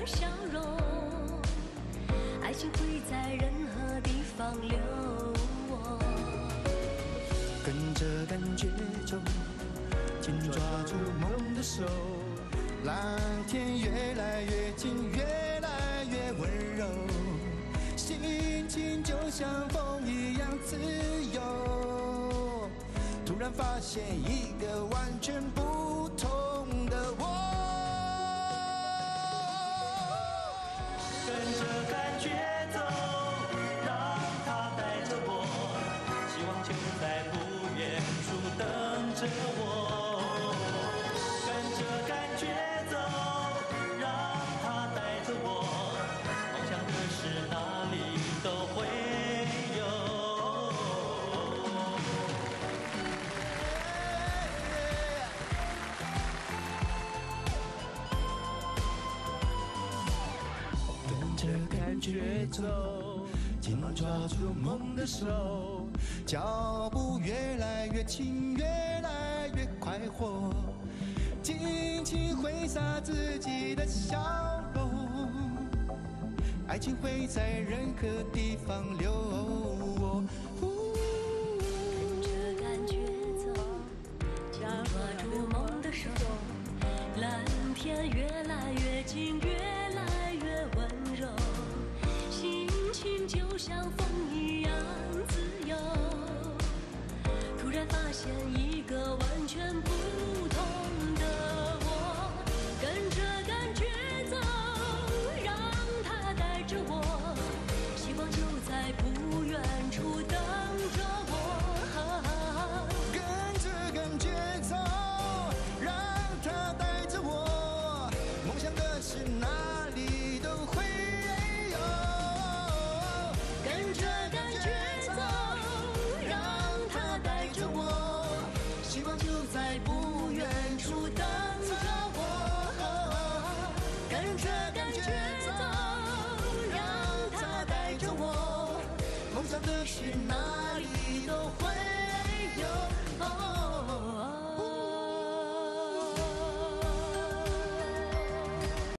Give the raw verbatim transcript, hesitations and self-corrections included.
笑容，爱情会在任何地方流。 跟着感觉走，紧抓住梦的手，蓝天越来越近，越来越温柔，心情就像风一样自由。突然发现一个完全不同的我， 跟着感觉走，让它带着我，希望就在不远处等着我。跟着感觉走，让它带着我，梦想的事哪里都会有。 跟着感觉走，紧抓住梦的手，脚步越来越轻，越来越快活，尽情挥洒自己的笑容，爱情会在任何地方流。 跟着感觉走，紧抓住梦的手，蓝天越来越近，越来越温柔，心情就像风一样自由。突然发现一个完全不同的我，跟着感觉走，让它带着我，希望就在不远处等着我。 跟着感觉走，让它带着我，梦想的事哪里都会有。 跟着感觉走，让它带着我，希望就在不远处等着我。跟着感觉走，让它带着我，梦想的事哪里都会有。